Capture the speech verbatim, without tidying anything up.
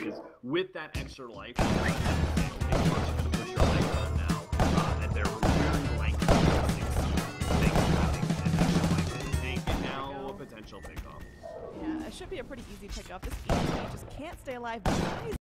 because with that extra life, it's going to push your legs on now, uh, and they're really like tank and now a potential pickoff. Yeah, it should be a pretty easy pickup. This game just can't stay alive.